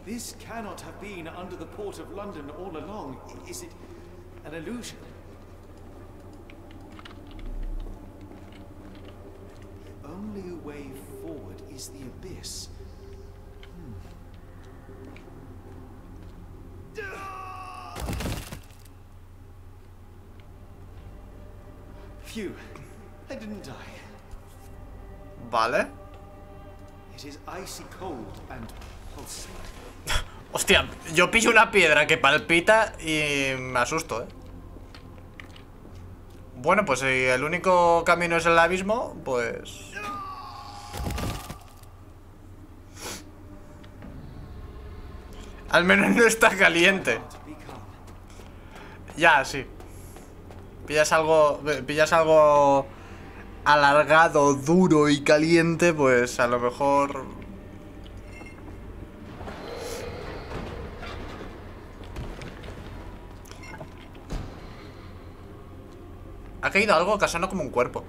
This cannot have been under the port of London all along. Is it an illusion? The only way forward is the abyss. Phew, I didn't die. Vale. It is icy cold and pulsing. Hostia, yo pillo una piedra que palpita y me asusto, ¿eh? Bueno, pues si el único camino es el abismo, pues... Al menos no está caliente. Ya, sí. Pillas algo alargado, duro y caliente, pues a lo mejor... Ha caído algo que suena como un cuerpo.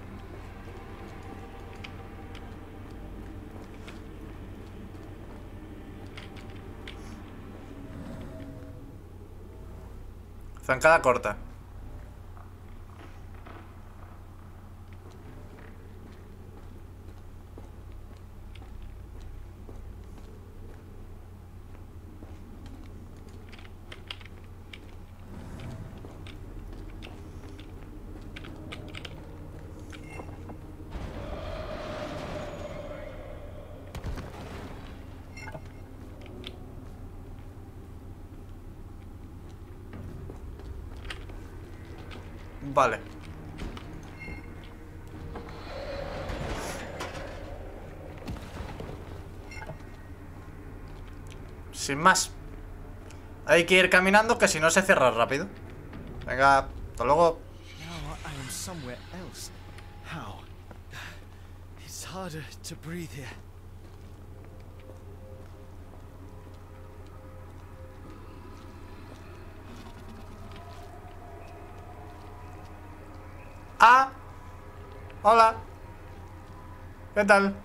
Zancada corta. Vale. Sin más. Hay que ir caminando, que si no se cierra rápido. Venga, hasta luego. Now I am somewhere else. How? It's harder to breathe here. Ah. Hola. ¿Qué tal?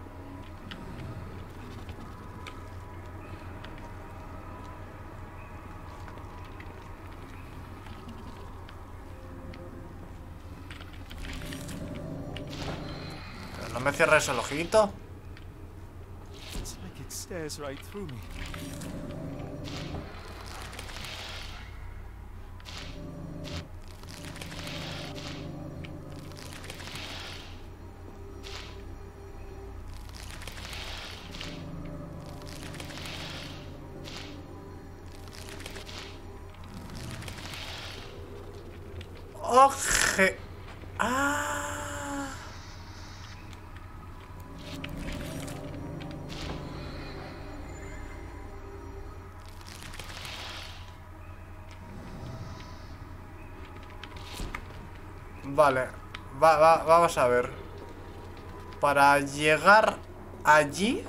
Pero no me cierres el ojito. It's like it stares right through me. Oje. Ah. Vale. Vamos a ver. Para llegar allí...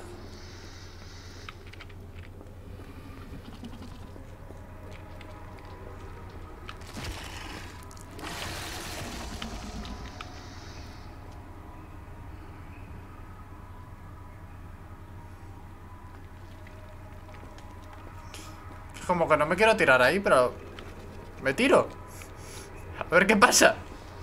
Como que no me quiero tirar ahí, pero... Me tiro. A ver qué pasa.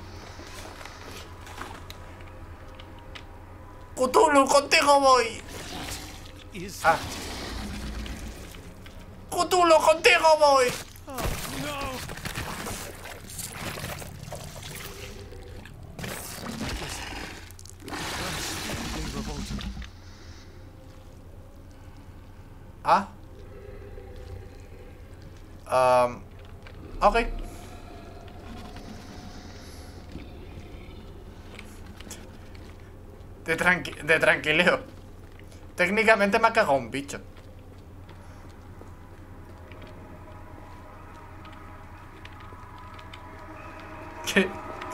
Cthulhu, contigo voy. Ah. Cthulhu, contigo voy. Ah. Ok. De tranquileo. Técnicamente me ha cagado un bicho. ¿Qué?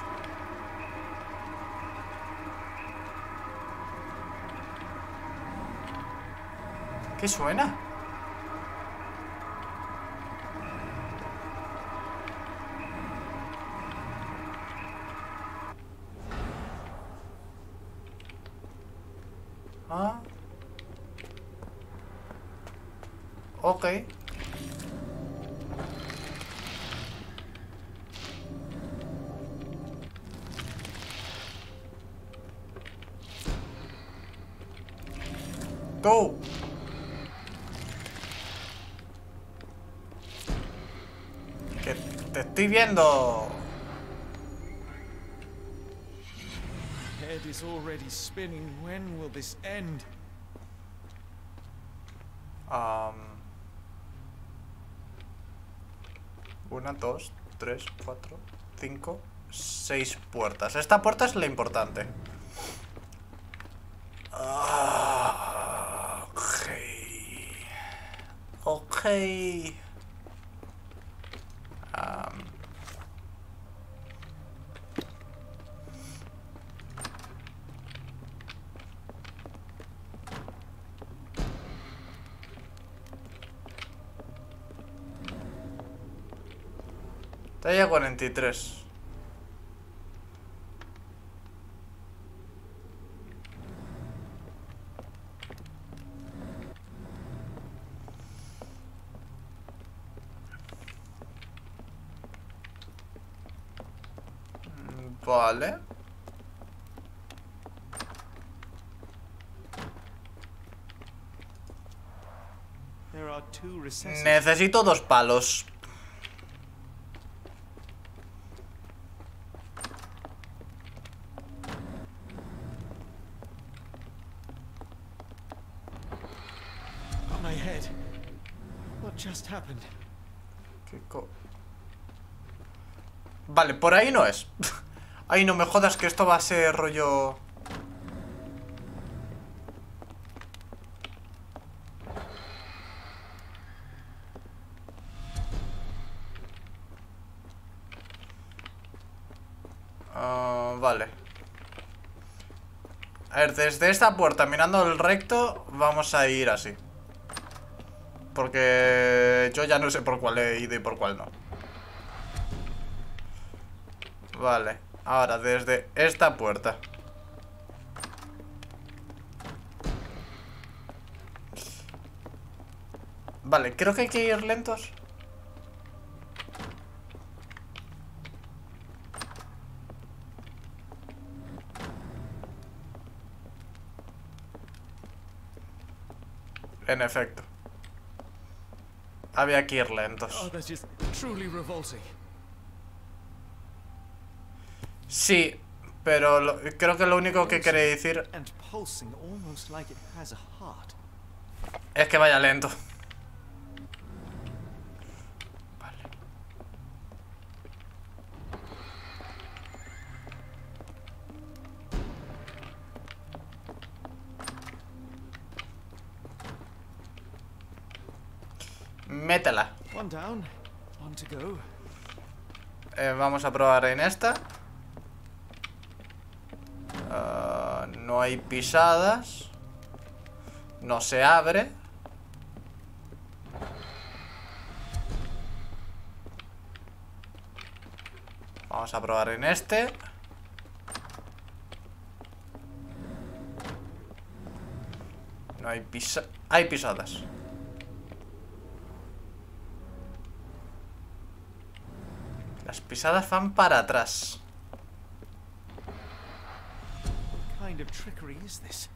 ¿Qué suena? Ok. Tú. Que te estoy viendo. Head is already spinning. When will this end? Una, dos, tres, cuatro, cinco, seis puertas. Esta puerta es la importante. Ok. Ok. Talla 43. Vale. There are two recesses. Necesito 2 palos. My head. What just happened? Vale, por ahí no es. Ay, no me jodas que esto va a ser rollo... Vale. A ver, desde esta puerta, mirando el recto, vamos a ir así. Porque yo ya no sé por cuál he ido y por cuál no. Vale, ahora desde esta puerta. Vale, creo que hay que ir lentos. En efecto. Había que ir lentos. Oh, that's just truly revolting. Sí, pero creo que lo único que quiere decir And pulsing almost like it has a heart. es que vaya lento. Vale. Métela. One down, one to go. Vamos a probar en esta. No hay pisadas. No se abre. Vamos a probar en este. No hay hay pisadas. Las pisadas van para atrás. What kind of trickery is this?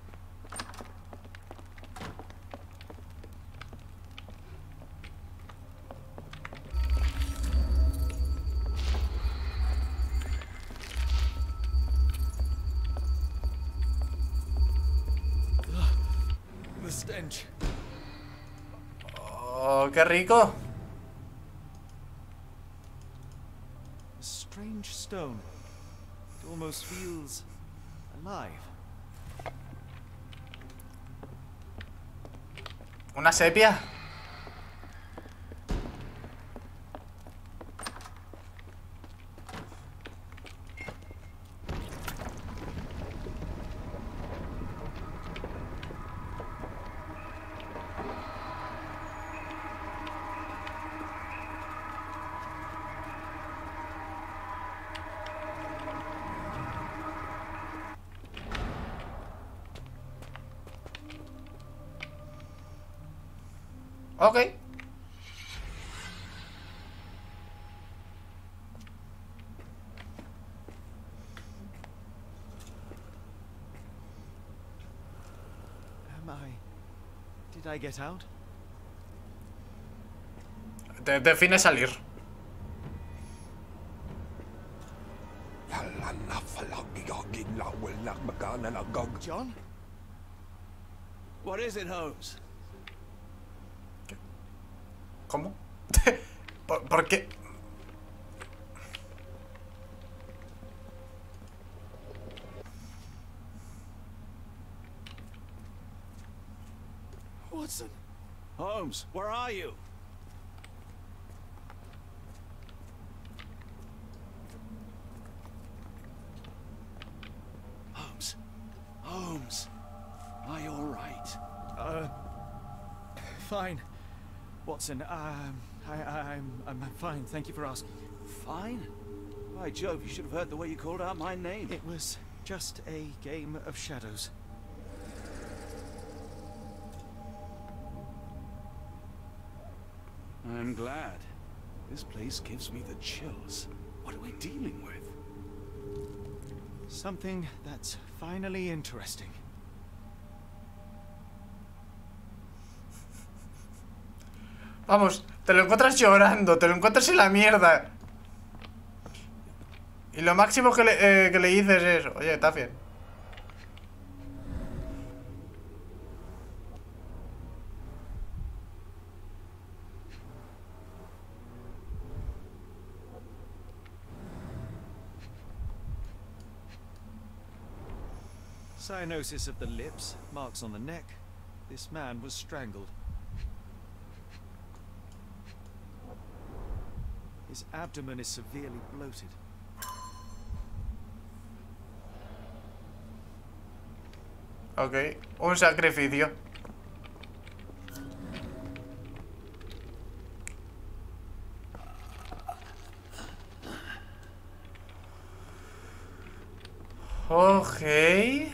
Ugh, the stench. Oh, qué rico. A strange stone. It almost feels alive. Una sepia. Ok. Did I get out? Define salir. John? What is it, Holmes? ¿Cómo? ¿Por qué? Watson? Holmes, where are you? Holmes? Holmes? Are you all right? Fine. Watson, I'm fine. Thank you for asking. Fine? By Jove, you should have heard the way you called out my name. It was just a game of shadows. I'm glad. This place gives me the chills. What are we dealing with? Something that's finally interesting. Vamos, te lo encuentras llorando, te lo encuentras en la mierda. Y lo máximo que le dices es: oye, está bien. Cyanosis of the lips, marks on the neck. This man was strangled. His abdomen is severely bloated. Ok, un sacrificio. Ok.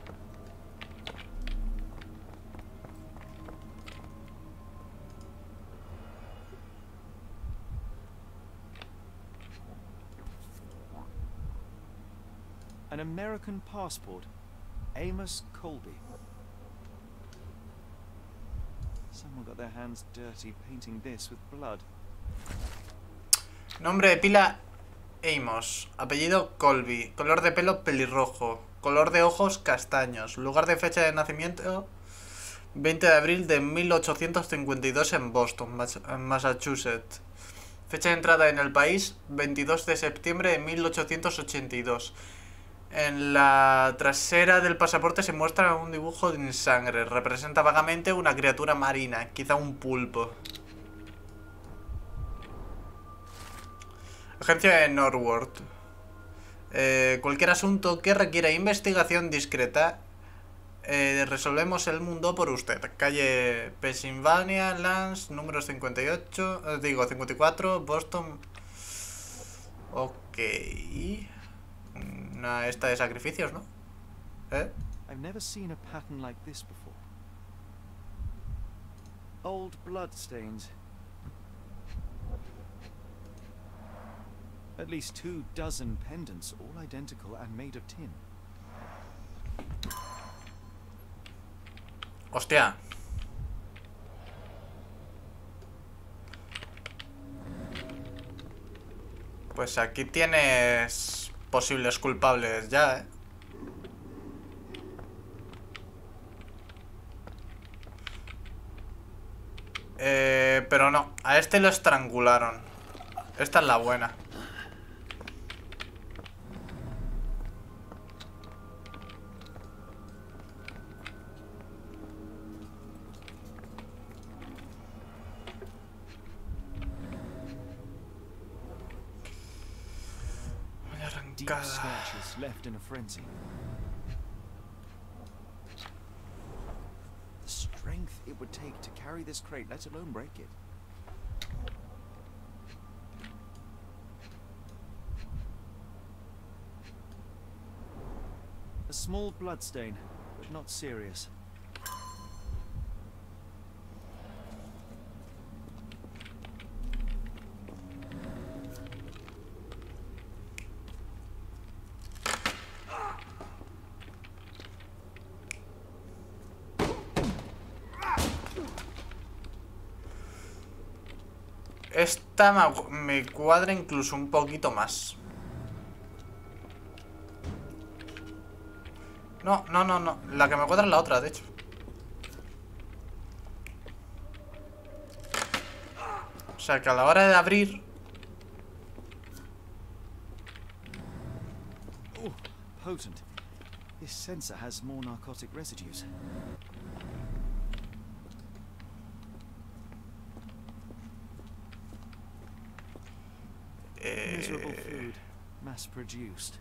An American passport. Amos Colby. Someone got their hands dirty painting this with blood. Nombre de pila: Amos. Apellido: Colby. Color de pelo: pelirrojo. Color de ojos: castaños. Lugar de fecha de nacimiento: 20 de abril de 1852 en Boston, Massachusetts. Fecha de entrada en el país: 22 de septiembre de 1882. En la trasera del pasaporte se muestra un dibujo de sangre. Representa vagamente una criatura marina, quizá un pulpo. Agencia de Norwood. Cualquier asunto que requiera investigación discreta, resolvemos el mundo por usted. Calle Pennsylvania, Lance, número 58, 54, Boston. Ok. Una esta de sacrificios, ¿no? I've never seen a pattern like this before. Old blood stains. At least 24 pendants, all identical and made of tin. Hostia. Pues aquí tienes posibles culpables ya, pero no, a este lo estrangularon. Esta es la buena. Deep scratches left in a frenzy. The strength it would take to carry this crate, let alone break it. A small bloodstain, but not serious. Esta me cuadra incluso un poquito más. No, no, no, no. La que me cuadra es la otra, de hecho. O sea que a la hora de abrir... Potent. This sensor has more narcotic residues. Miserable food, mass produced.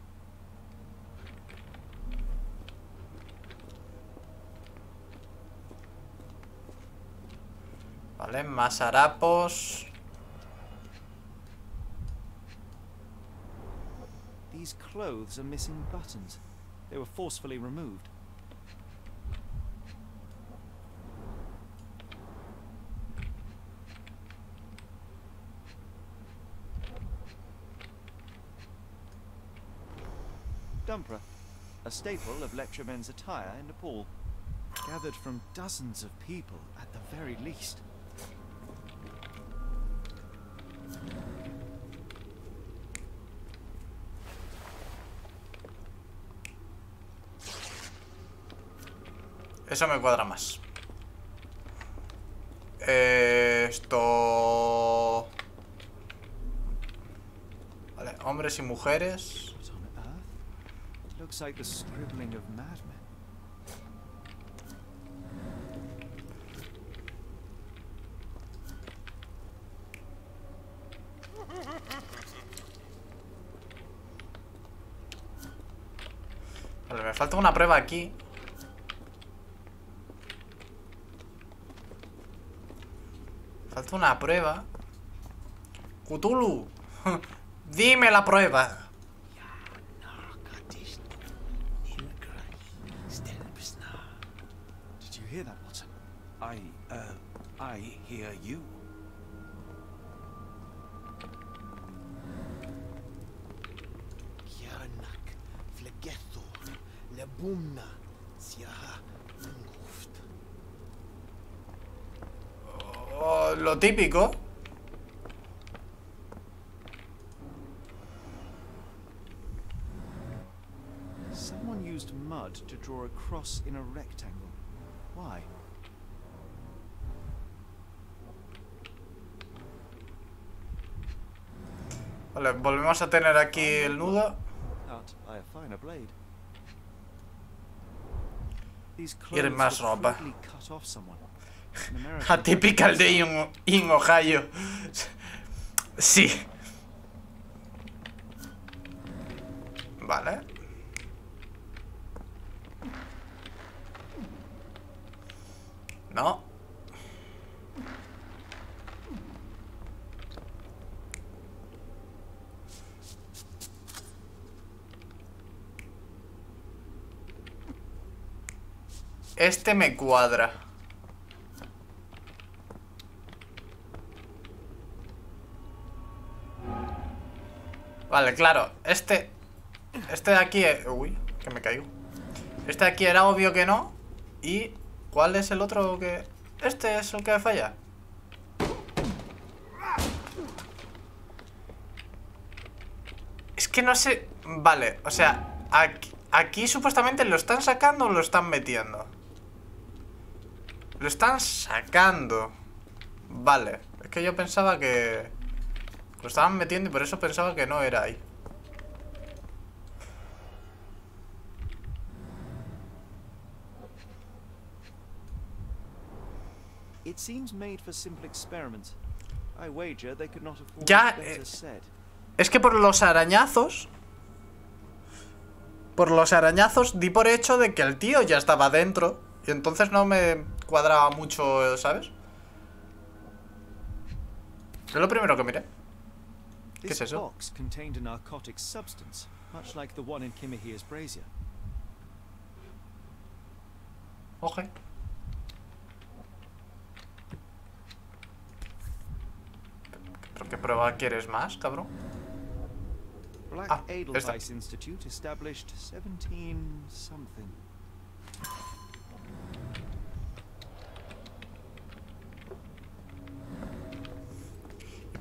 Vale, más harapos. These clothes are missing buttons. They were forcefully removed. Dumpra, a staple of lecturemen's attire in Nepal, gathered from dozens of people at the very least. Eso me cuadra más. Esto... Vale, hombres y mujeres. What on earth? Looks like the scribbling of madmen. Vale, me falta una prueba aquí. Falta una prueba. Cthulhu, dime la prueba. Did you hear that, Watson? I hear you. Kianak, Flegethor, Lebumna, Siaha, Unguft. Oh, lo típico. Someone used mud to draw a cross in a rectangle. Why? Vale, volvemos a tener aquí el nudo. Cut by a finer blade. These Quieren clothes más were ropa. crudely cut off someone. In America, Atypical de in Ohio. Sí. Vale. No. Este me cuadra. Vale, claro. Este de aquí... Uy, que me caigo. Este de aquí era obvio que no. ¿Y cuál es el otro que...? Este es el que falla. Es que no sé... Vale, o sea, aquí supuestamente lo están sacando o lo están metiendo. Lo están sacando. Vale, es que yo pensaba que lo estaban metiendo y por eso pensaba que no era ahí. it seems made for simple experiments. I wager they could not afford Ya, a better set. Es que por los arañazos di por hecho de que el tío ya estaba dentro. Y entonces no me cuadraba mucho, ¿sabes? Es lo primero que miré. ¿Qué es This eso? box contained a narcotic substance, much like the one in Kimihir's brazier. Oje. ¿Pero qué prueba quieres más, cabrón? Black Ah, esta. Edelweiss Institute established 17 something.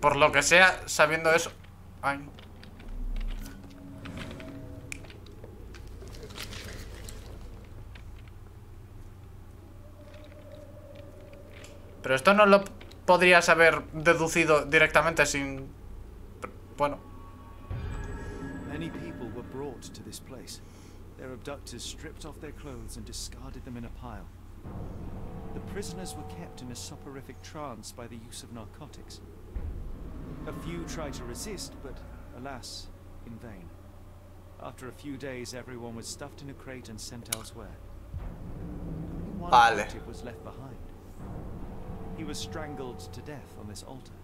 por lo que sea, sabiendo eso... Ay. Pero esto no lo podrías haber deducido directamente sin... Bueno. Many people were brought to this place. Their abductors stripped off their clothes and discarded them in a pile. The prisoners were kept in a soporific trance by the use of narcotics. A few tried to resist, but alas, in vain. After a few days, everyone was stuffed in a crate and sent elsewhere. Only one captive was left behind. He was strangled to death on this altar.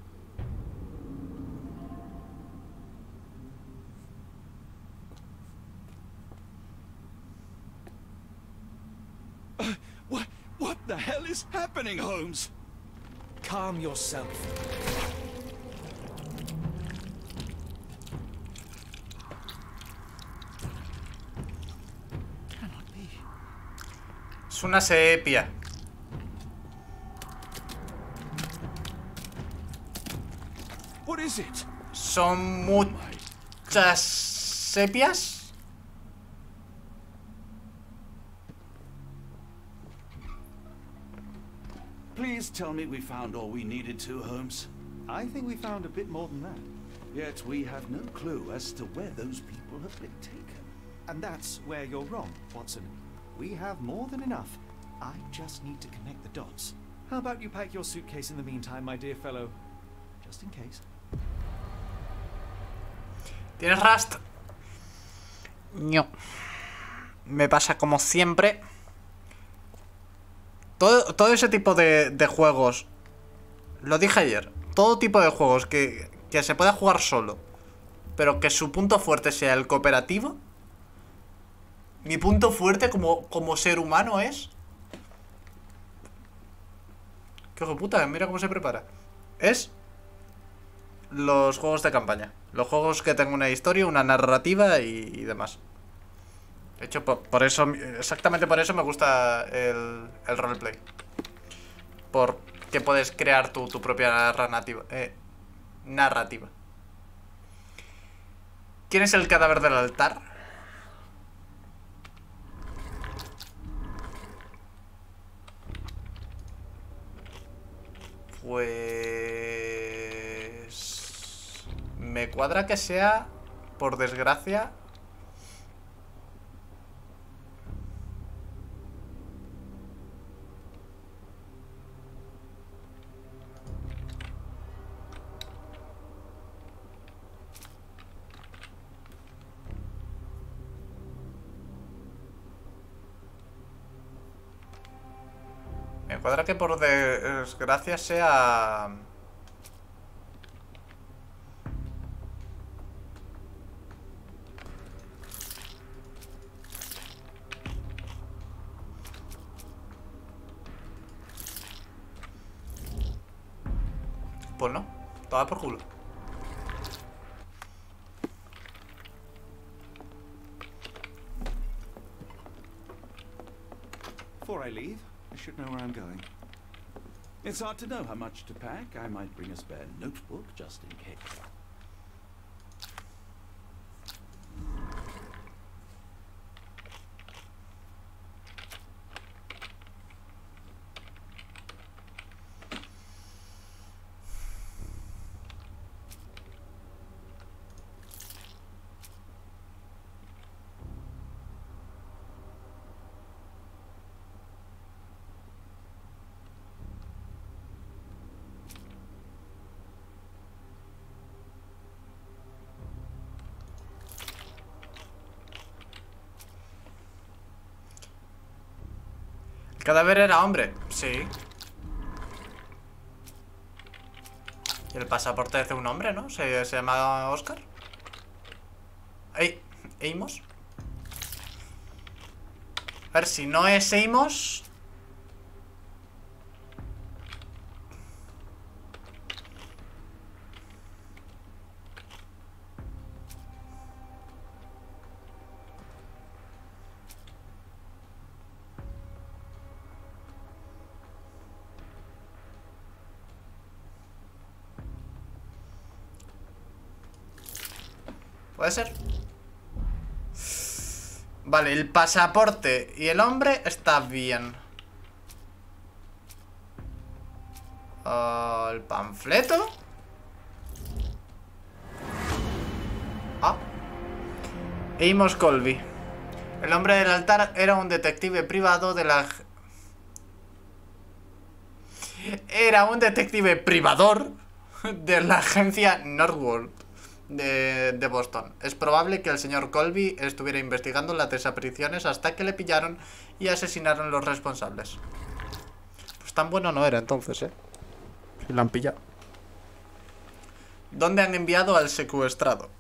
What the hell is happening, Holmes? Calm yourself. Cannot be. Es una sepia. What is it? Son muchas sepias. Please tell me we found all we needed to, Holmes. I think we found a bit more than that. Yet we have no clue as to where those people have been taken. And that's where you're wrong, Watson. We have more than enough. I just need to connect the dots. How about you pack your suitcase in the meantime, my dear fellow? Just in case. ¿Tienes Rust? No. Me pasa como siempre. Todo ese tipo de juegos. Lo dije ayer. Todo tipo de juegos que se pueda jugar solo, pero que su punto fuerte sea el cooperativo. Mi punto fuerte como ser humano es... ¡Qué hijo de puta! Mira cómo se prepara. Es... los juegos de campaña. Los juegos que tengan una historia, una narrativa y demás. De hecho, por eso, exactamente por eso me gusta el roleplay. Porque puedes crear tu propia narrativa. ¿Quién es el cadáver del altar? Pues... me cuadra que sea, por desgracia... Me cuadra que por desgracia sea... Pues no, toma por culo. Before I leave, I should know where I'm going. It's hard to know how much to pack. I might bring a spare notebook just in case. ¿El cadáver era hombre? Sí. Y el pasaporte es de un hombre, ¿no? Se llama Oscar. Amos. A ver, si no es Amos... ¿Puede ser? Vale, el pasaporte y el hombre está bien. ¿El panfleto? Ah. Amos Colby. El hombre del altar era un detective privado de la... Era un detective privador de la agencia Northwold de Boston. Es probable que el señor Colby estuviera investigando las desapariciones hasta que le pillaron y asesinaron los responsables. Pues tan bueno no era entonces, ¿eh? Si lo han pillado. ¿Dónde han enviado al secuestrado?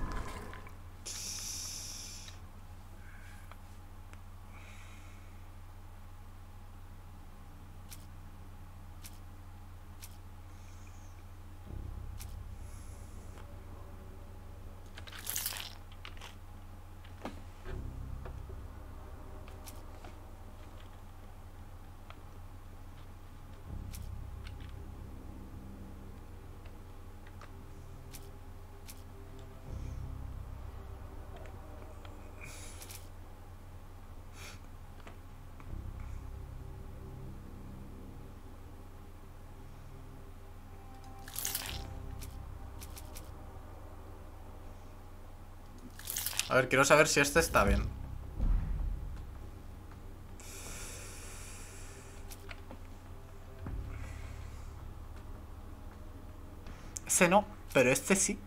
A ver, quiero saber si este está bien. Ese no, pero este sí.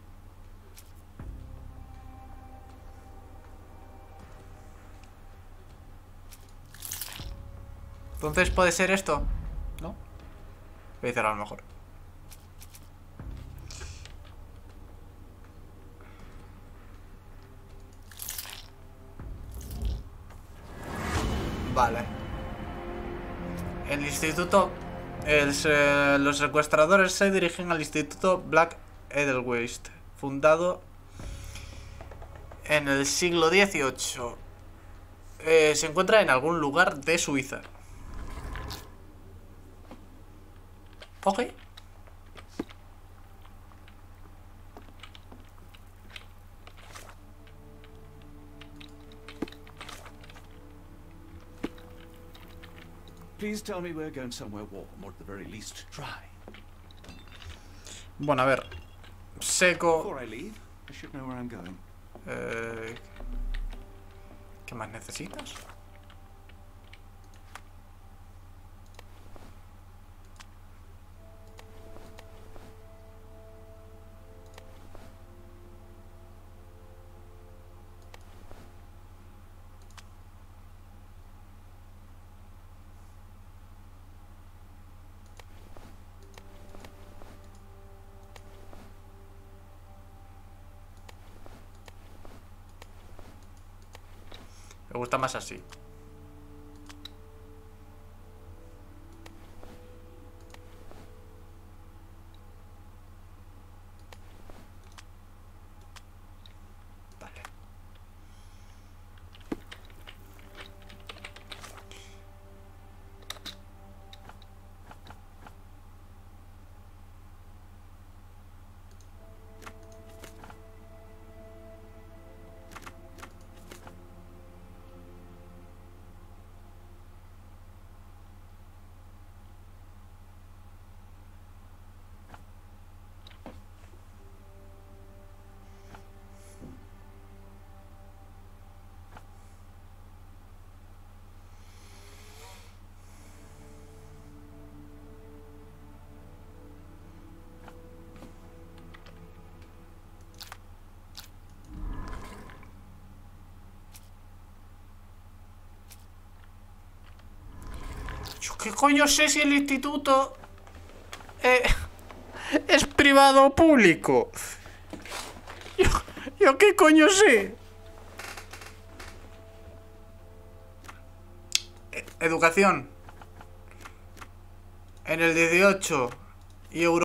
Entonces puede ser esto, ¿no? Voy a decir a lo mejor. Vale. El instituto... los secuestradores se dirigen al instituto Black Edelweiss, fundado en el siglo XVIII. Se encuentra en algún lugar de Suiza. Ok. Please tell me we're going somewhere warm, or at the very least dry. Bueno, a ver. Seco. Before I leave, I should know where I'm going. ¿Qué más necesitas? Me gusta más así. Vale. Yo qué coño sé si el instituto es privado o público. Yo qué coño sé. Educación. En el 18 y Europa.